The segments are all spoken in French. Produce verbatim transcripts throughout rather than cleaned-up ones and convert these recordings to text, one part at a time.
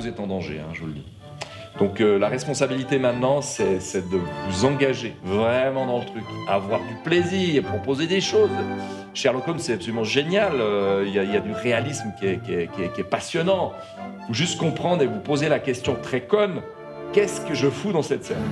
êtes en danger, hein, je vous le dis. Donc euh, la responsabilité maintenant, c'est de vous engager vraiment dans le truc, avoir du plaisir, proposer des choses. Sherlock Holmes, c'est absolument génial, il euh, y, y a du réalisme qui est, qui est, qui est, qui est passionnant. Il faut juste comprendre et vous poser la question très conne, qu'est-ce que je fous dans cette scène?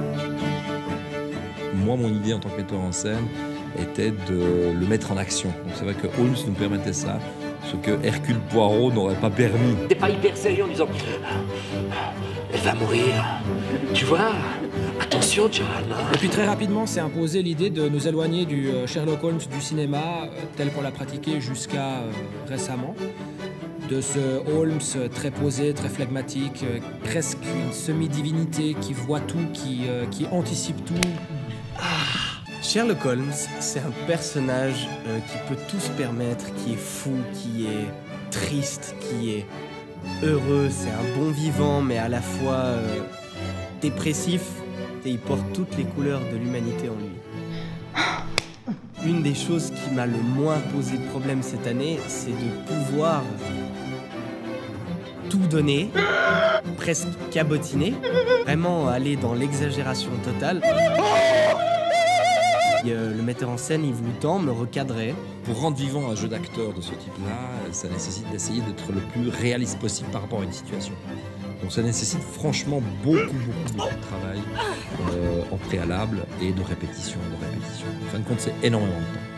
Moi, mon idée en tant que metteur en scène était de le mettre en action. Donc c'est vrai que Holmes nous permettait ça, ce que Hercule Poirot n'aurait pas permis. T'es pas hyper sérieux en disant elle va mourir, tu vois, attention John. Et puis très rapidement s'est imposée l'idée de nous éloigner du Sherlock Holmes du cinéma euh, tel qu'on l'a pratiqué jusqu'à euh, récemment. De ce Holmes très posé, très flegmatique, euh, presque une semi-divinité qui voit tout, qui, euh, qui anticipe tout. Ah, Sherlock Holmes, c'est un personnage euh, qui peut tout se permettre, qui est fou, qui est triste, qui est heureux, c'est un bon vivant, mais à la fois euh, dépressif, et il porte toutes les couleurs de l'humanité en lui. Une des choses qui m'a le moins posé de problème cette année, c'est de pouvoir tout donner, presque cabotiner, vraiment aller dans l'exagération totale. Et, euh, le metteur en scène, Yves Loutan, me recadrait. Pour rendre vivant un jeu d'acteur de ce type-là, ça nécessite d'essayer d'être le plus réaliste possible par rapport à une situation. Donc ça nécessite franchement beaucoup, beaucoup, beaucoup de travail euh, en préalable et de répétition, de répétition. En fin de compte, c'est énormément de temps.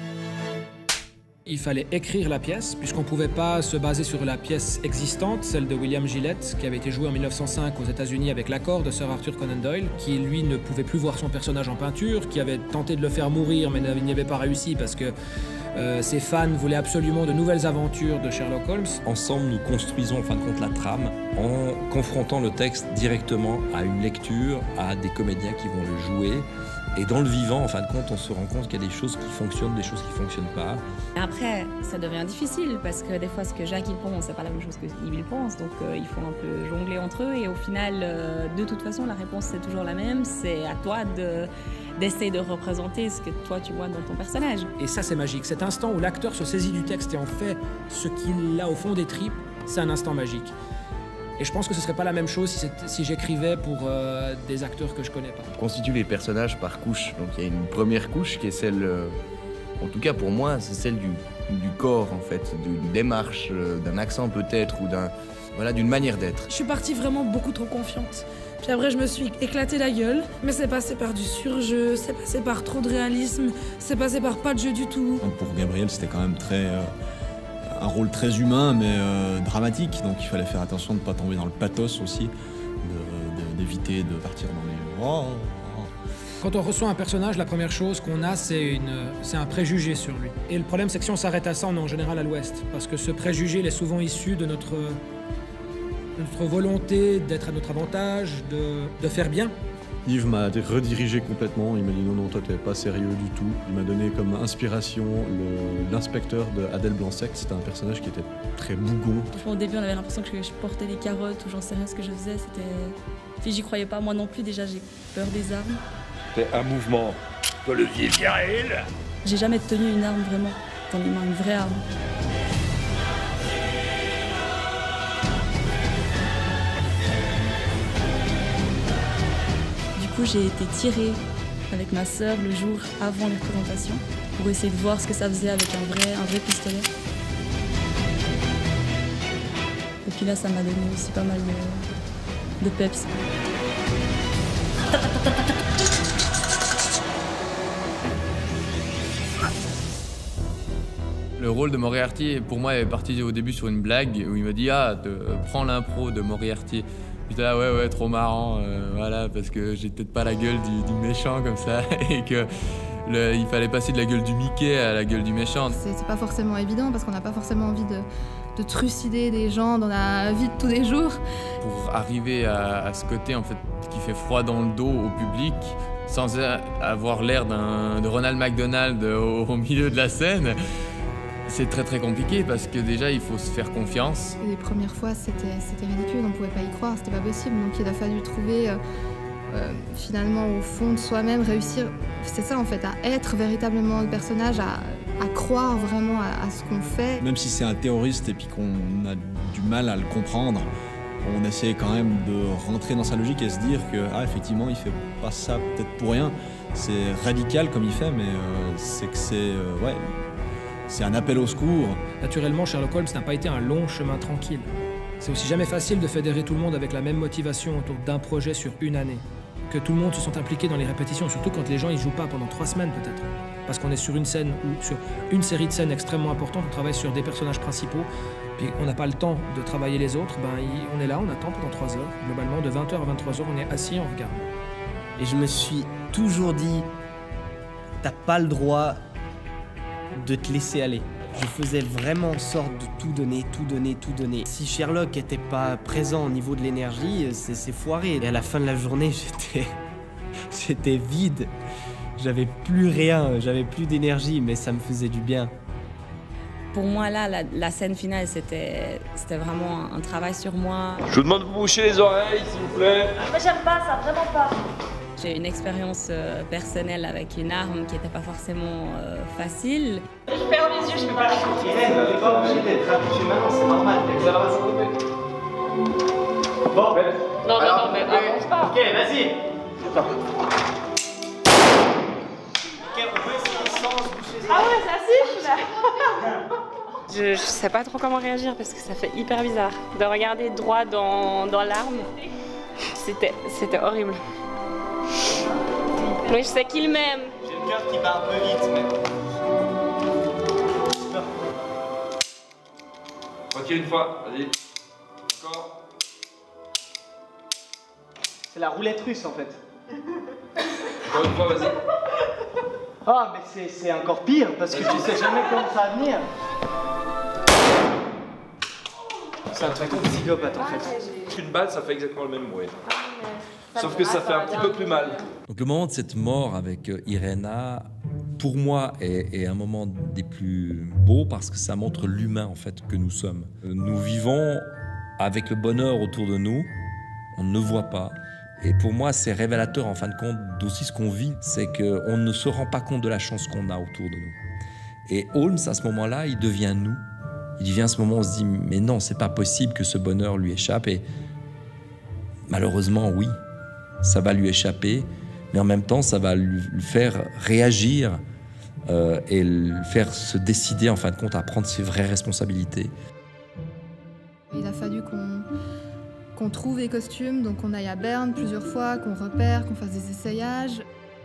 Il fallait écrire la pièce, puisqu'on ne pouvait pas se baser sur la pièce existante, celle de William Gillette, qui avait été jouée en mille neuf cent cinq aux États-Unis avec l'accord de Sir Arthur Conan Doyle, qui lui ne pouvait plus voir son personnage en peinture, qui avait tenté de le faire mourir, mais n'y avait pas réussi parce que euh, ses fans voulaient absolument de nouvelles aventures de Sherlock Holmes. Ensemble, nous construisons en fin de compte la trame en confrontant le texte directement à une lecture, à des comédiens qui vont le jouer. Et dans le vivant, en fin de compte, on se rend compte qu'il y a des choses qui fonctionnent, des choses qui ne fonctionnent pas. Après, ça devient difficile parce que des fois, ce que Jacques il pense, c'est pas la même chose que Yves il pense. Donc, euh, il faut un peu jongler entre eux. Et au final, euh, de toute façon, la réponse c'est toujours la même. C'est à toi de d'essayer de représenter ce que toi tu vois dans ton personnage. Et ça, c'est magique. Cet instant où l'acteur se saisit du texte et en fait ce qu'il a au fond des tripes, c'est un instant magique. Et je pense que ce serait pas la même chose si, si j'écrivais pour euh, des acteurs que je connais pas. On constitue les personnages par couches. Donc il y a une première couche qui est celle, euh, en tout cas pour moi, c'est celle du, du corps en fait, d'une démarche, euh, d'un accent peut-être ou d'un, voilà, d'une manière d'être. Je suis partie vraiment beaucoup trop confiante. Puis après je me suis éclaté la gueule, mais c'est passé par du surjeu, c'est passé par trop de réalisme, c'est passé par pas de jeu du tout. Donc pour Gabriel, c'était quand même très... Euh... un rôle très humain mais euh, dramatique, donc il fallait faire attention de ne pas tomber dans le pathos aussi, d'éviter de, de, de partir dans les... Oh, oh. Quand on reçoit un personnage, la première chose qu'on a, c'est un préjugé sur lui. Et le problème, c'est que si on s'arrête à ça, on est en général à l'ouest, parce que ce préjugé il est souvent issu de notre, de notre volonté d'être à notre avantage, de, de faire bien. Yves m'a redirigé complètement, il m'a dit non, non, toi t'es pas sérieux du tout. Il m'a donné comme inspiration l'inspecteur de Adèle Blanc-Sec, c'était un personnage qui était très bougon. Franchement, au début on avait l'impression que je portais des carottes ou j'en sais rien ce que je faisais, c'était... Puis j'y croyais pas, moi non plus, déjà j'ai peur des armes. C'est un mouvement de levier viril. J'ai jamais tenu une arme vraiment dans les mains, une vraie arme. Du coup, j'ai été tirée avec ma sœur le jour avant les présentations pour essayer de voir ce que ça faisait avec un vrai, un vrai pistolet. Et puis là, ça m'a donné aussi pas mal de, de peps. Le rôle de Moriarty, pour moi, est parti au début sur une blague où il m'a dit « Ah, te, prends l'impro de Moriarty ». J'étais là, ouais, ouais, trop marrant, euh, voilà, parce que j'ai peut-être pas la gueule du, du méchant comme ça, et que le, il fallait passer de la gueule du Mickey à la gueule du méchant. C'est pas forcément évident, parce qu'on n'a pas forcément envie de, de trucider des gens dans la vie de tous les jours. Pour arriver à, à ce côté, en fait, qui fait froid dans le dos au public, sans avoir l'air de Ronald McDonald au, au milieu de la scène, c'est très très compliqué parce que déjà il faut se faire confiance. Les premières fois c'était ridicule, on ne pouvait pas y croire, c'était pas possible. Donc il a fallu trouver euh, euh, finalement au fond de soi-même, réussir, c'est ça en fait, à être véritablement le personnage, à, à croire vraiment à, à ce qu'on fait. Même si c'est un terroriste et puis qu'on a du mal à le comprendre, On essaie quand même de rentrer dans sa logique et se dire que, ah, effectivement, il fait pas ça peut-être pour rien. C'est radical comme il fait, mais euh, c'est que c'est euh, ouais, c'est un appel au secours. Naturellement, Sherlock Holmes n'a pas été un long chemin tranquille. C'est aussi jamais facile de fédérer tout le monde avec la même motivation autour d'un projet sur une année. Que tout le monde se sente impliqué dans les répétitions, surtout quand les gens y jouent pas pendant trois semaines peut-être. Parce qu'on est sur une scène ou sur une série de scènes extrêmement importantes, on travaille sur des personnages principaux, puis on n'a pas le temps de travailler les autres, ben on est là, on attend pendant trois heures. Globalement, de vingt heures à vingt-trois heures, on est assis, on regarde. Et je me suis toujours dit, t'as pas le droit de te laisser aller. Je faisais vraiment en sorte de tout donner, tout donner, tout donner. Si Sherlock était pas présent au niveau de l'énergie, c'est foiré. Et à la fin de la journée, j'étais... j'étais vide. J'avais plus rien, j'avais plus d'énergie, mais ça me faisait du bien. Pour moi, là, la, la scène finale, c'était vraiment un, un travail sur moi. Je vous demande de vous boucher les oreilles, s'il vous plaît. Moi, j'aime pas ça, vraiment pas. J'ai une expérience euh, personnelle avec une arme qui n'était pas forcément euh, facile. Je ferme les yeux, je peux pas la sortir. Irène, vous n'êtes pas obligé d'être habitué maintenant, c'est normal. Ça va s'arrêter. Bon, ben. Non, non, non, mais avance pas. Ok, vas-y. Attends. Ok, on peut essayer sans se boucher les oreilles. Ah ouais, ça siffle là. Je, je sais pas trop comment réagir parce que ça fait hyper bizarre. De regarder droit dans, dans l'arme, c'était horrible. Mais je sais qu'il m'aime. J'ai le cœur qui bat un peu vite, mais... Ok, une fois, vas-y. Encore. C'est la roulette russe, en fait. Encore une fois, vas-y. Ah, mais c'est encore pire, parce que tu sais jamais comment ça va venir. C'est un truc de psychopathe, en fait. Une balle, ça fait exactement le même bruit. Sauf que ça fait un petit peu plus mal. Donc le moment de cette mort avec Irena, pour moi, est, est un moment des plus beaux parce que ça montre l'humain en fait que nous sommes. Nous vivons avec le bonheur autour de nous, on ne le voit pas. Et pour moi, c'est révélateur en fin de compte d'aussi ce qu'on vit, c'est qu'on ne se rend pas compte de la chance qu'on a autour de nous. Et Holmes, à ce moment-là, il devient nous. Il devient à ce moment où on se dit, mais non, c'est pas possible que ce bonheur lui échappe. Et malheureusement, oui. Ça va lui échapper, mais en même temps, ça va lui faire réagir euh, et le faire se décider, en fin de compte, à prendre ses vraies responsabilités. Il a fallu qu'on qu'on trouve les costumes, donc on aille à Berne plusieurs fois, qu'on repère, qu'on fasse des essayages.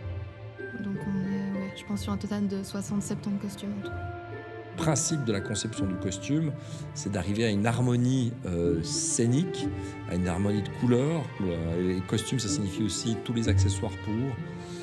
Donc on est, ouais, je pense, sur un total de soixante soixante-dix costumes en tout. Le principe de la conception du costume, c'est d'arriver à une harmonie euh, scénique, à une harmonie de couleurs. Les costumes, ça signifie aussi tous les accessoires pour,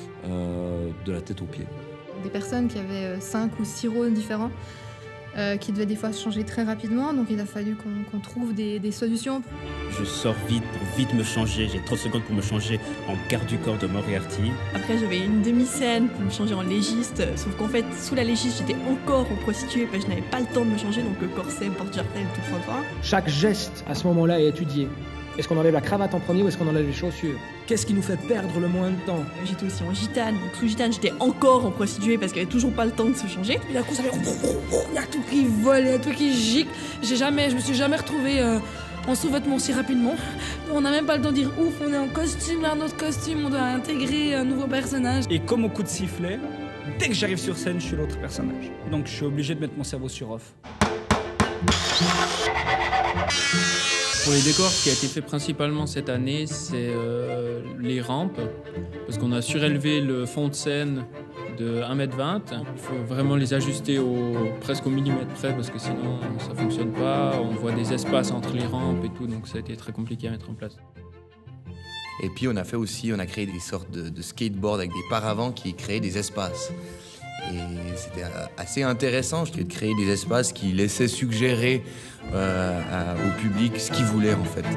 euh, de la tête aux pieds. Des personnes qui avaient cinq ou six rôles différents, euh, qui devaient des fois se changer très rapidement, donc il a fallu qu'on qu'on trouve des, des solutions. Je sors vite pour vite me changer, j'ai trente secondes pour me changer en garde du corps de Moriarty. Après j'avais une demi-scène pour me changer en légiste, sauf qu'en fait sous la légiste j'étais encore en prostituée parce que je n'avais pas le temps de me changer, donc le corset, porte-jartel, tout le fin. Chaque geste à ce moment-là est étudié. Est-ce qu'on enlève la cravate en premier ou est-ce qu'on enlève les chaussures? Qu'est-ce qui nous fait perdre le moins de temps? J'étais aussi en gitane, donc sous gitane j'étais encore en prostituée parce qu'il n'y avait toujours pas le temps de se changer. Et d'un coup ça fait... Il y a tout qui vole, il y a tout qui gicle. J'ai jamais, je me suis jamais retrouvée euh, en sous-vêtements si rapidement. On n'a même pas le temps de dire ouf, on est en costume, là, notre costume, on doit intégrer un nouveau personnage. Et comme au coup de sifflet, dès que j'arrive sur scène, je suis l'autre personnage. Donc je suis obligé de mettre mon cerveau sur off. Pour les décors, ce qui a été fait principalement cette année, c'est euh, les rampes, parce qu'on a surélevé le fond de scène de un mètre vingt. Il faut vraiment les ajuster au, presque au millimètre près, parce que sinon ça ne fonctionne pas. On voit des espaces entre les rampes et tout, donc ça a été très compliqué à mettre en place. Et puis on a fait aussi, on a créé des sortes de, de skateboards avec des paravents qui créaient des espaces. Et c'était assez intéressant, je trouvais, de créer des espaces qui laissaient suggérer euh, à, au public ce qu'il voulait en fait.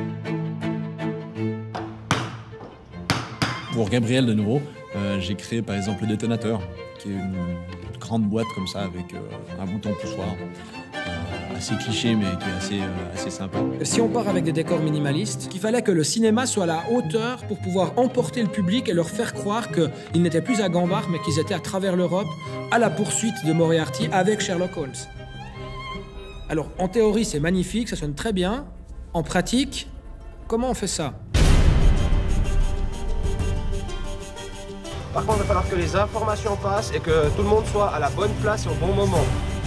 Pour Gabriel de nouveau, euh, j'ai créé par exemple le détonateur, qui est une grande boîte comme ça avec euh, un bouton poussoir. Euh, assez cliché mais qui est assez, euh, assez sympa. Si on part avec des décors minimalistes, qu'il fallait que le cinéma soit à la hauteur pour pouvoir emporter le public et leur faire croire qu'ils n'étaient plus à Gambard mais qu'ils étaient à travers l'Europe à la poursuite de Moriarty avec Sherlock Holmes. Alors en théorie c'est magnifique, ça sonne très bien. En pratique, comment on fait ça? Par contre, il va falloir que les informations passent et que tout le monde soit à la bonne place au bon moment.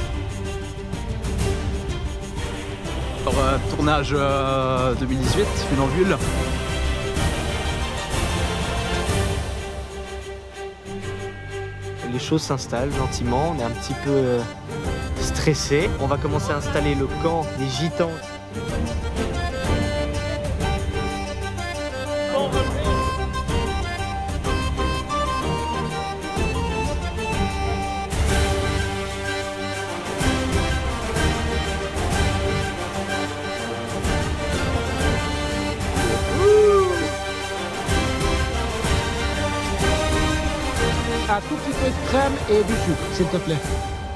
Alors, euh, tournage euh, deux mille dix-huit, Funambule. Les choses s'installent gentiment, on est un petit peu euh, stressé. On va commencer à installer le camp des gitans. Un tout petit peu de crème et du sucre, s'il te plaît.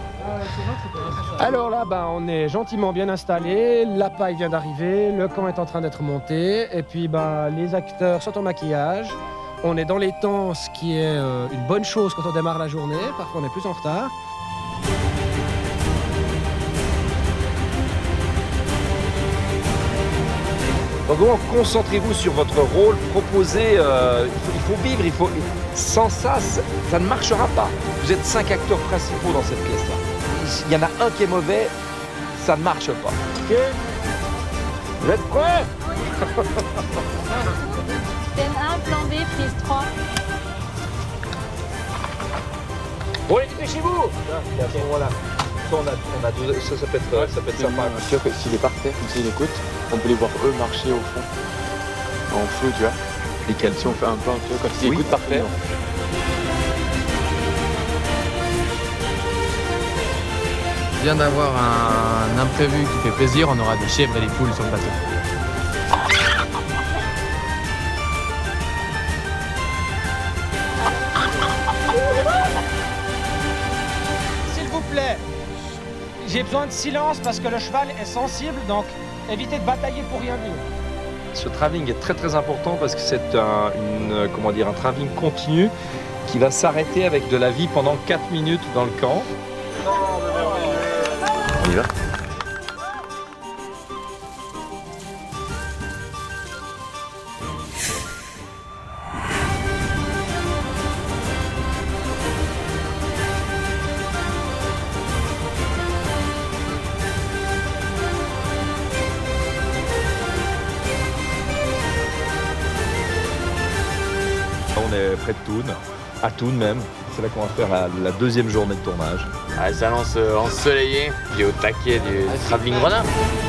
Alors là, ben, on est gentiment bien installé, la paille vient d'arriver, le camp est en train d'être monté, et puis ben, les acteurs sont en maquillage. On est dans les temps, ce qui est euh, une bonne chose quand on démarre la journée, parfois on est plus en retard. Donc vraiment, concentrez-vous sur votre rôle, proposez, euh, il, faut, il faut vivre, il faut... sans ça, ça, ça ne marchera pas. Vous êtes cinq acteurs principaux dans cette pièce-là. Il y en a un qui est mauvais, ça ne marche pas. Ok. Vous êtes prêts? Scène un, plan B, prise trois. Bon, dépêchez-vous. À ce moment-là, ça, on a, on a deux, ça, ça peut être, ouais, ça peut être sympa. C'est sûr que s'il est par terre, comme s'il écoute, on peut les voir eux marcher au fond, en feu, tu vois. Et si on fait un plan, tu vois, quand ils oui, écoutent par terre. On vient d'avoir un imprévu qui fait plaisir, on aura des chèvres et des poules sur le bateau. S'il vous plaît, j'ai besoin de silence parce que le cheval est sensible, donc évitez de batailler pour rien dire. Ce travelling est très très important parce que c'est un, une, comment dire, un travelling continu qui va s'arrêter avec de la vie pendant quatre minutes dans le camp. On y va. On est près de Thun, à Thun même. C'est là qu'on va faire la, la deuxième journée de tournage. Ah, ça lance euh, ensoleillé, j'ai au taquet du, du travelling renard.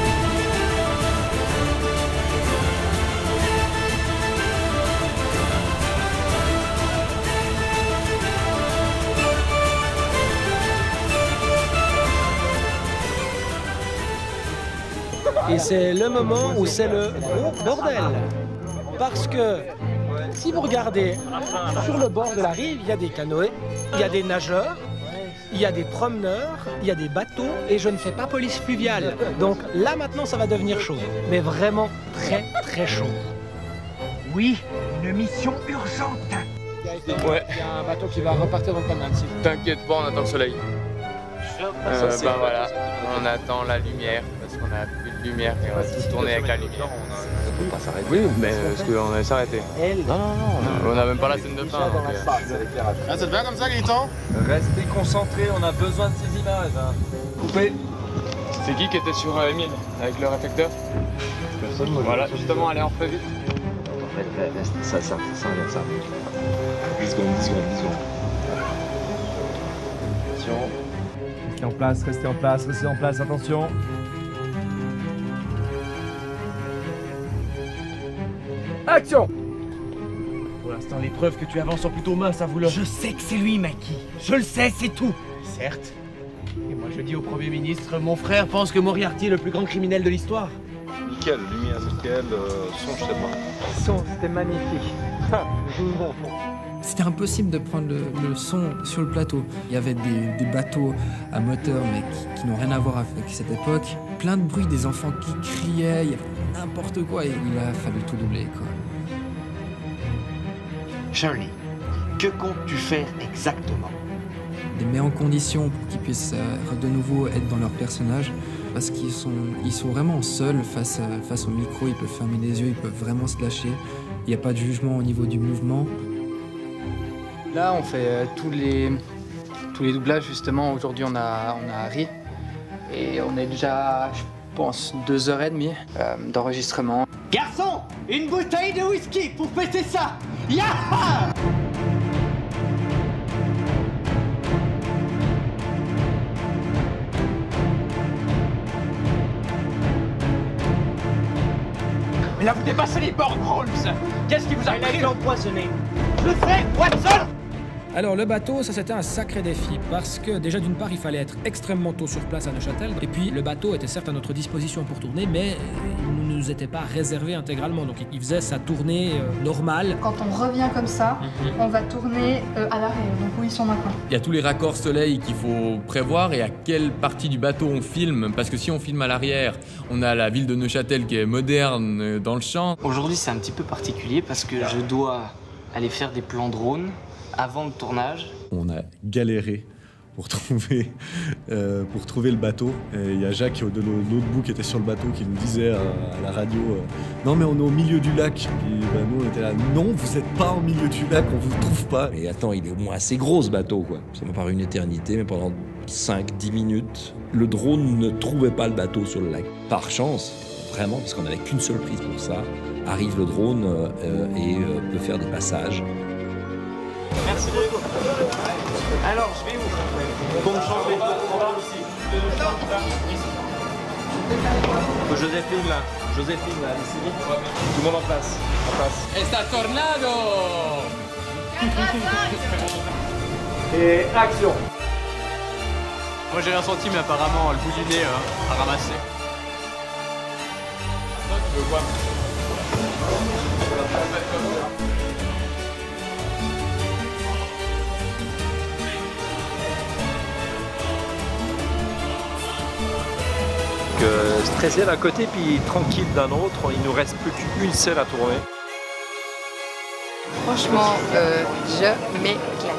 Et c'est le moment où c'est le gros bordel. Parce que si vous regardez sur le bord de la rive, il y a des canoës, il y a des nageurs, il y a des promeneurs, il y a des bateaux et je ne fais pas police fluviale. Donc là maintenant ça va devenir chaud. Mais vraiment très très chaud. Oui, une mission urgente. Ouais. Il y a un bateau qui va repartir dans le canal. Si vous... T'inquiète pas, on attend le soleil. Ah, Euh, ça, ben voilà, on attend la lumière parce qu'on a plus de lumière et on va tout tourner avec la lumière. On peut pas s'arrêter. Oui, mais est-ce qu'on allait s'arrêter? Non, non, non, on n'a même pas la scène de fin. donc, euh, Ah, ça te va comme ça, Gaëtan? Restez concentrés, on a besoin de ces images. Hein. Coupez. C'est qui qui était sur euh, Emile avec le réflecteur? Personne, moi. Voilà, justement, allez, on fait vite. Reste, ça, ça, ça, regarde ça. dix secondes, dix secondes, dix secondes. Attention. Restez en place, restez en place, restez en place, attention. Action! Pour l'instant, les preuves que tu avances sont plutôt minces, à vous là. Je sais que c'est lui, Maki. Je le sais, c'est tout. Certes. Et moi, je dis au Premier ministre, mon frère pense que Moriarty est le plus grand criminel de l'histoire. Nickel, lumière nickel, euh, son, je sais pas. Son, c'était magnifique. C'était impossible de prendre le, le son sur le plateau. Il y avait des, des bateaux à moteur, mais qui, qui n'ont rien à voir avec cette époque. Plein de bruit, des enfants qui criaient, il y avait n'importe quoi, et il a fallu tout doubler, quoi. Charlie, que comptes-tu faire exactement? les met en condition pour qu'ils puissent euh, de nouveau être dans leur personnage, parce qu'ils sont, ils sont vraiment seuls face, à, face au micro, ils peuvent fermer les yeux, ils peuvent vraiment se lâcher, il n'y a pas de jugement au niveau du mouvement. Là, on fait euh, tous, les, tous les doublages, justement. Aujourd'hui, on a, on a Harry, et on est déjà, je pense, deux heures et demie euh, d'enregistrement. Garçon, une bouteille de whisky pour péter ça. Yaha! Mais là, vous dépassez les bornes, Holmes. Qu'est-ce qui vous a pris empoisonné? Je le fais, Watson. Alors le bateau, ça c'était un sacré défi parce que déjà d'une part il fallait être extrêmement tôt sur place à Neuchâtel et puis le bateau était certes à notre disposition pour tourner mais il ne nous était pas réservé intégralement donc il faisait sa tournée euh, normale. Quand on revient comme ça, mm-hmm. on va tourner euh, à l'arrière, donc où ils sont maintenant. Il y a tous les raccords soleil qu'il faut prévoir et à quelle partie du bateau on filme parce que si on filme à l'arrière, on a la ville de Neuchâtel qui est moderne dans le champ. Aujourd'hui c'est un petit peu particulier parce que je dois aller faire des plans drone avant le tournage. On a galéré pour trouver, euh, pour trouver le bateau. Il y a Jacques de l'autre bout qui était sur le bateau qui nous disait à, à la radio euh, « Non mais on est au milieu du lac ». Puis ben, nous on était là « Non, vous n'êtes pas au milieu du lac, on vous trouve pas ». Mais attends, il est au moins assez gros ce bateau quoi. Ça m'a paru une éternité, mais pendant cinq dix minutes, le drone ne trouvait pas le bateau sur le lac. Par chance, vraiment, parce qu'on n'avait qu'une seule prise pour ça, arrive le drone euh, et euh, peut faire des passages. Merci beaucoup. Alors, je vais où? Pour me changer. On va aussi. Joséphine là. Joséphine là, allez-y vite. Tout le monde en place. En place. Esta tornado. Et action. Moi j'ai rien senti, mais apparemment le bout du nez euh, a ramassé. Toi, tu veux quoi? Euh, stressé d'un côté puis tranquille d'un autre, il nous reste plus qu'une scène à tourner. Franchement, euh, je m'éclate.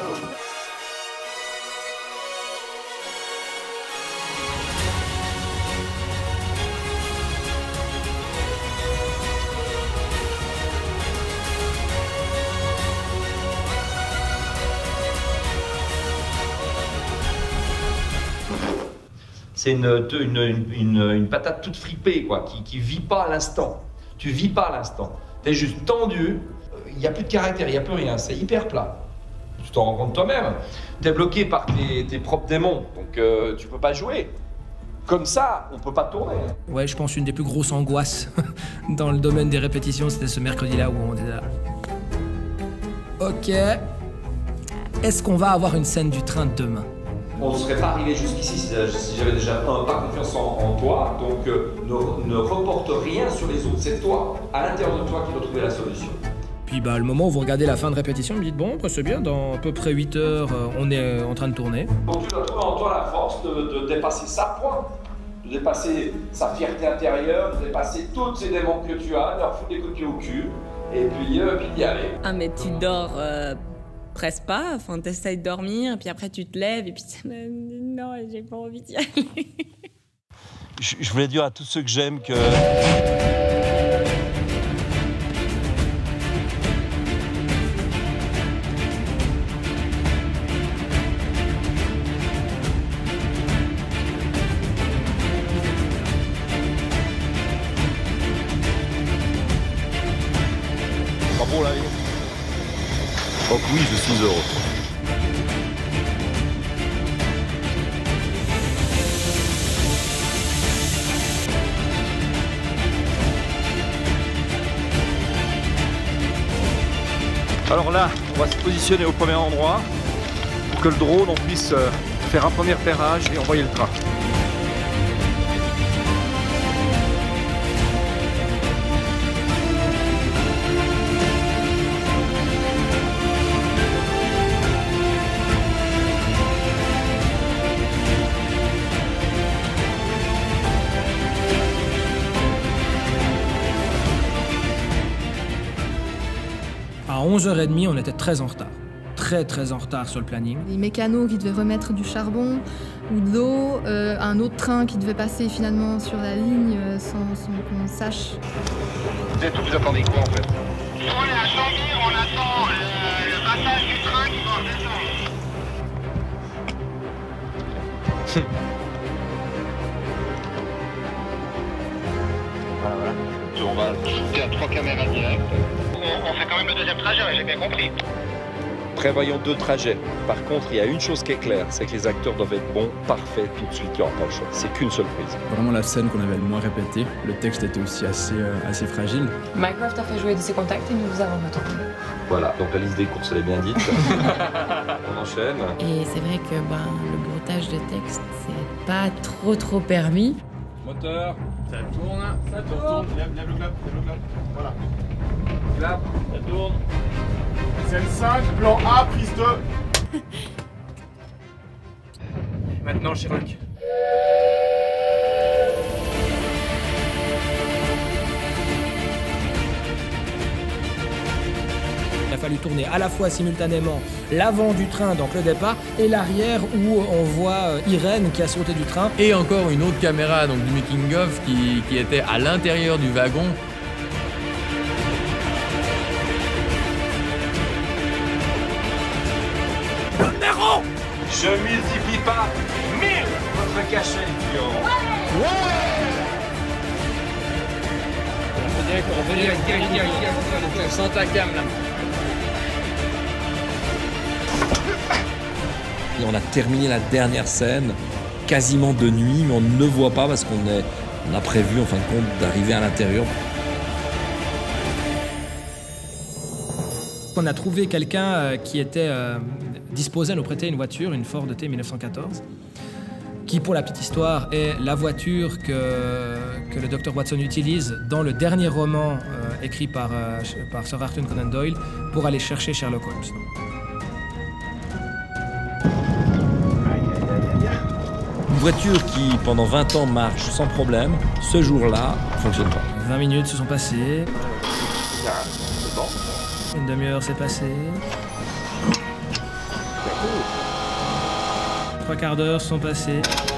C'est une, une, une, une patate toute fripée, quoi, qui, qui vit pas à l'instant. Tu vis pas à l'instant. T'es juste tendu, il n'y a plus de caractère, il n'y a plus rien, c'est hyper plat. Tu t'en rends compte toi-même. T'es bloqué par tes, tes propres démons, donc euh, tu peux pas jouer. Comme ça, on peut pas tourner. Ouais, je pense une des plus grosses angoisses dans le domaine des répétitions, c'était ce mercredi-là où on était là. Ok. Est-ce qu'on va avoir une scène du train de demain? On ne serait pas arrivé jusqu'ici si j'avais déjà un, pas confiance en, en toi, donc euh, ne, ne reporte rien sur les autres, c'est toi, à l'intérieur de toi qui dois trouver la solution. Puis bah, le moment où vous regardez la fin de répétition, vous dites bon, bah, c'est bien, dans à peu près huit heures, euh, on est euh, en train de tourner. Donc tu dois trouver en toi la force de, de dépasser ça, point. De dépasser sa fierté intérieure, de dépasser tous ces démons que tu as, de leur foutre des coups de pied au cul, et puis, euh, puis d'y aller. Ah mais tu dors... Euh... presque pas, enfin t'essayes de dormir, et puis après tu te lèves, et puis non, j'ai pas envie d'y aller. je, je voulais dire à tous ceux que j'aime que... Bravo la vie. Donc oui, je suis heureux. Alors là, on va se positionner au premier endroit pour que le drone on puisse faire un premier repérage et envoyer le train. À onze heures trente, on était très en retard. Très très très en retard sur le planning. Les mécanos qui devaient remettre du charbon ou de l'eau, euh, un autre train qui devait passer finalement sur la ligne euh, sans, sans qu'on sache. Vous êtes où, vous attendez quoi en fait? On est à Chambire, on attend euh, le passage du train qui va redescendre. Voilà, voilà. On va shooter à trois caméras directes. On, on fait quand même le deuxième trajet, j'ai bien compris. Prévoyons deux trajets. Par contre, il y a une chose qui est claire, c'est que les acteurs doivent être bons, parfaits, tout de suite, il n'y aura pas le choix. C'est qu'une seule prise. Vraiment la scène qu'on avait le moins répétée. Le texte était aussi assez, euh, assez fragile. Mycroft a fait jouer de ses contacts et nous vous avons retrouvé. Voilà, donc la liste des courses, elle est bien dite. On enchaîne. Et c'est vrai que ben, le broutage de texte, c'est pas trop trop permis. Moteur. Ça tourne, ça tourne. Lève, lève le clap, lève le clap. Voilà. Clap, ça tourne. Scène cinq, plan A, prise deux. Maintenant, Sherlock. Il a fallu tourner à la fois simultanément l'avant du train, donc le départ, et l'arrière où on voit Irène qui a sauté du train. Et encore une autre caméra donc du making-of qui, qui était à l'intérieur du wagon. Nero, je multiplie pas mille votre cachet, Guillaume. Ouais, ouais. On fait direct, direct, direct, direct, sans ta cam là. Et on a terminé la dernière scène quasiment de nuit, mais on ne le voit pas parce qu'on est, on a prévu en fin de compte d'arriver à l'intérieur. On a trouvé quelqu'un qui était euh, disposé à nous prêter une voiture, une Ford T mille neuf cent quatorze, qui, pour la petite histoire, est la voiture que, que le docteur Watson utilise dans le dernier roman euh, écrit par, euh, par Sir Arthur Conan Doyle pour aller chercher Sherlock Holmes. Une voiture qui, pendant vingt ans, marche sans problème, ce jour-là, ne fonctionne pas. vingt minutes se sont passées. Une demi-heure s'est passée. Trois quarts d'heure sont passés.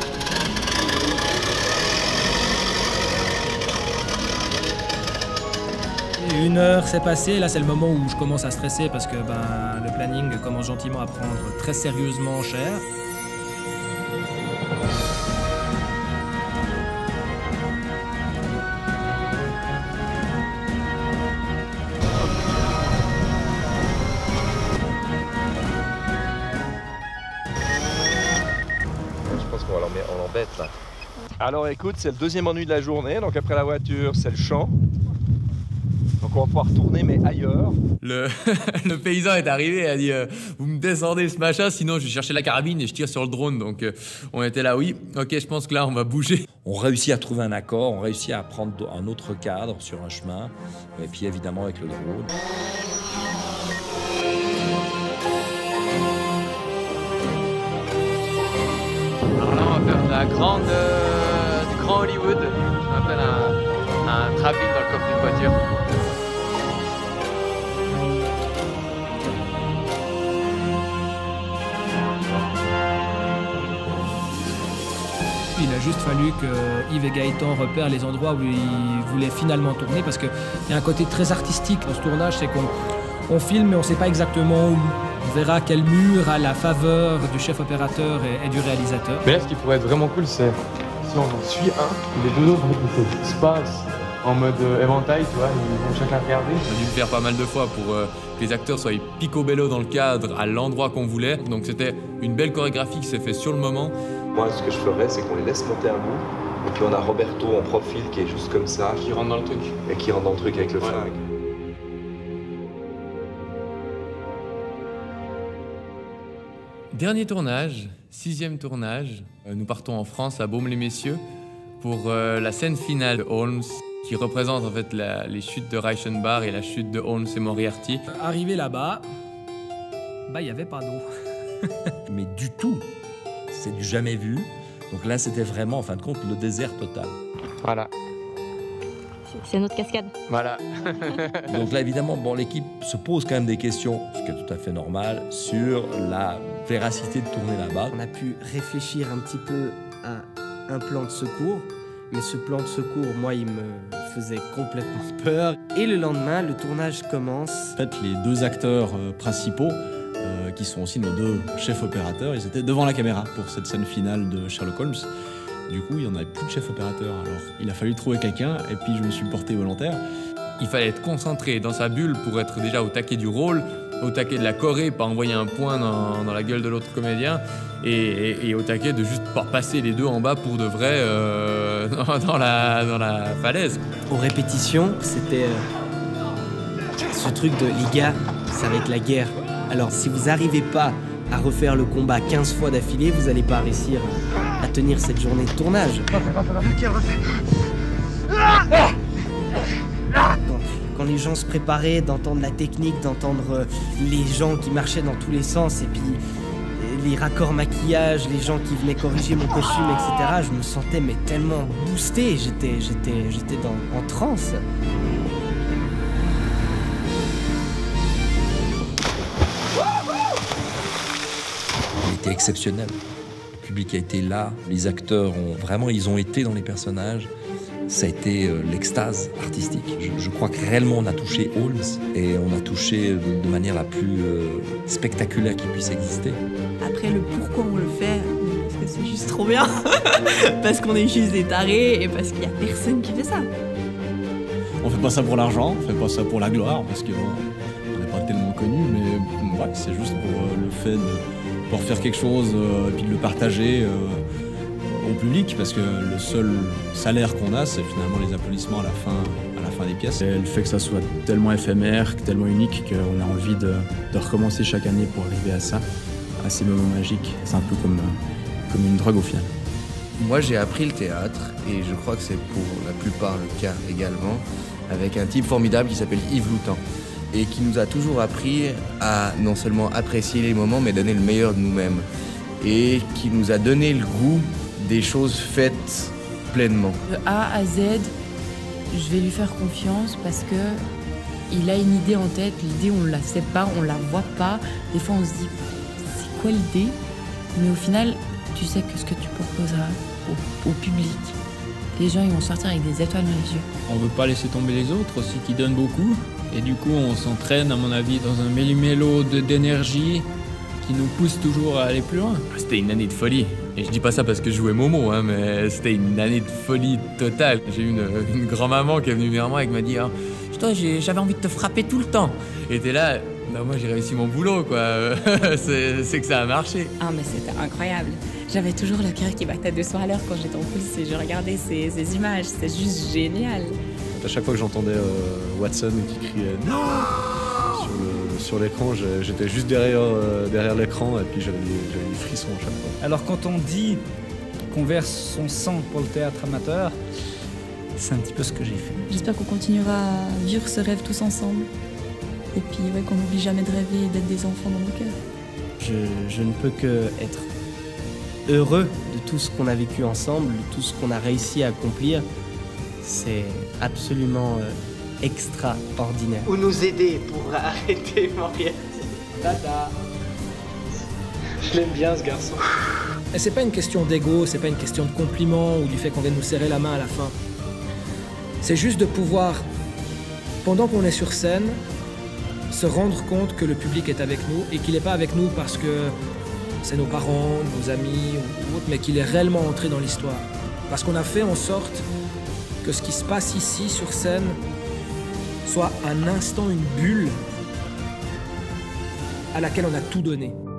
Et une heure s'est passée. Là, c'est le moment où je commence à stresser parce que ben, le planning commence gentiment à prendre très sérieusement cher. On l'embête là. Alors écoute, c'est le deuxième ennui de la journée, donc après la voiture, c'est le champ. Donc on va pouvoir tourner mais ailleurs. Le, le paysan est arrivé et a dit euh, vous me descendez ce machin, sinon je vais chercher la carabine et je tire sur le drone. Donc euh, on était là, oui, ok, je pense que là on va bouger. On réussit à trouver un accord, on réussit à prendre un autre cadre sur un chemin, et puis évidemment avec le drone. Alors là, on va faire de la grande, euh, du grand Hollywood, ce qu'on appelle un, un travelling dans le coffre d'une voiture. Il a juste fallu que Yves et Gaëtan repèrent les endroits où ils voulaient finalement tourner, parce qu'il y a un côté très artistique dans ce tournage, c'est qu'on on filme mais on ne sait pas exactement où. On verra quel mur à la faveur du chef opérateur et, et du réalisateur. Mais là, ce qui pourrait être vraiment cool, c'est si on en suit un, les deux autres, ils se passent en mode euh, éventail, tu vois, ils vont chacun regarder. On a dû le faire pas mal de fois pour euh, que les acteurs soient picobello dans le cadre, à l'endroit qu'on voulait. Donc c'était une belle chorégraphie qui s'est faite sur le moment. Moi, ce que je ferais, c'est qu'on les laisse monter un bout, et puis on a Roberto en profil qui est juste comme ça. Qui rentre dans le truc. Et qui rentre dans le truc avec le ouais. flingue. Dernier tournage, sixième tournage. Nous partons en France, à Baume-les-Messieurs, pour euh, la scène finale de Holmes, qui représente en fait la, les chutes de Reichenbach et la chute de Holmes et Moriarty. Arrivé là-bas, bah il n'y avait pas d'eau. Mais du tout, c'est du jamais vu. Donc là, c'était vraiment, en fin de compte, le désert total. Voilà. C'est notre cascade. Voilà. Donc là, évidemment, bon, l'équipe se pose quand même des questions, ce qui est tout à fait normal, sur la véracité de tourner là-bas. On a pu réfléchir un petit peu à un plan de secours, mais ce plan de secours, moi, il me faisait complètement peur. Et le lendemain, le tournage commence. En fait, les deux acteurs euh, principaux, euh, qui sont aussi nos deux chefs opérateurs, ils étaient devant la caméra pour cette scène finale de Sherlock Holmes. Du coup, il n'y en avait plus de chef opérateur. Alors, il a fallu trouver quelqu'un, et puis je me suis porté volontaire. Il fallait être concentré dans sa bulle pour être déjà au taquet du rôle, au taquet de la choré, pas envoyer un point dans, dans la gueule de l'autre comédien, et, et, et au taquet de juste pas passer les deux en bas pour de vrai euh, dans, dans, la, dans la falaise. Aux répétitions, c'était euh, ce truc de les gars, ça va être la guerre. Alors, si vous n'arrivez pas à refaire le combat quinze fois d'affilée, vous n'allez pas réussir à tenir cette journée de tournage. Quand, quand les gens se préparaient, d'entendre la technique, d'entendre les gens qui marchaient dans tous les sens, et puis les raccords maquillage, les gens qui venaient corriger mon costume, et cetera, je me sentais mais tellement boosté, j'étais, j'étais, j'étais dans, en transe. Il était exceptionnel. Le public a été là, les acteurs ont vraiment, ils ont été dans les personnages. Ça a été euh, l'extase artistique. Je, je crois que réellement on a touché Holmes et on a touché de, de manière la plus euh, spectaculaire qui puisse exister. Après le pourquoi on le fait, parce que c'est juste trop bien, parce qu'on est juste des tarés et parce qu'il n'y a personne qui fait ça. On fait pas ça pour l'argent, on fait pas ça pour la gloire, parce que bon, on n'est pas tellement connus, mais ouais, c'est juste pour euh, le fait de pouvoir faire quelque chose euh, et puis de le partager euh, au public, parce que le seul salaire qu'on a, c'est finalement les applaudissements à la fin, à la fin des pièces. Et le fait que ça soit tellement éphémère, tellement unique, qu'on a envie de, de recommencer chaque année pour arriver à ça, à ces moments magiques. C'est un peu comme, comme une drogue au final. Moi, j'ai appris le théâtre, et je crois que c'est pour la plupart le cas également, avec un type formidable qui s'appelle Yves Loutan, et qui nous a toujours appris à non seulement apprécier les moments, mais donner le meilleur de nous-mêmes, et qui nous a donné le goût des choses faites pleinement. De A à Z, je vais lui faire confiance parce que il a une idée en tête. L'idée, on ne la sait pas, on ne la voit pas. Des fois, on se dit, c'est quoi l'idée? Mais au final, tu sais que ce que tu proposeras au, au public, les gens ils vont sortir avec des étoiles dans les yeux. On ne veut pas laisser tomber les autres aussi, qui donnent beaucoup. Et du coup, on s'entraîne, à mon avis, dans un méli-mélo d'énergie qui nous pousse toujours à aller plus loin. C'était une année de folie. Et je dis pas ça parce que je jouais Momo, hein, mais c'était une année de folie totale. J'ai eu une, une grand-maman qui est venue vers moi et qui m'a dit ah, « Toi, j'avais envie de te frapper tout le temps. » Et t'es là, bah, moi j'ai réussi mon boulot, quoi. C'est que ça a marché. Ah, mais c'était incroyable. J'avais toujours le cœur qui battait deux cents à l'heure quand j'étais en coulisses et je regardais ces, ces images. C'est juste génial. À chaque fois que j'entendais euh, Watson qui criait « Non !» sur l'écran, j'étais juste derrière, euh, derrière l'écran et puis j'avais des, des frissons à chaque fois. Alors quand on dit qu'on verse son sang pour le théâtre amateur, c'est un petit peu ce que j'ai fait. J'espère qu'on continuera à vivre ce rêve tous ensemble. Et puis ouais, qu'on n'oublie jamais de rêver et d'être des enfants dans nos cœurs. Je, je ne peux que être heureux de tout ce qu'on a vécu ensemble, de tout ce qu'on a réussi à accomplir. C'est absolument euh, extraordinaire. Ou nous aider pour arrêter Moriarty. Tata. Je l'aime bien ce garçon. Et c'est pas une question d'ego, c'est pas une question de compliment ou du fait qu'on vienne nous serrer la main à la fin. C'est juste de pouvoir, pendant qu'on est sur scène, se rendre compte que le public est avec nous et qu'il n'est pas avec nous parce que c'est nos parents, nos amis ou autres, mais qu'il est réellement entré dans l'histoire. Parce qu'on a fait en sorte que ce qui se passe ici sur scène soit un instant, une bulle à laquelle on a tout donné.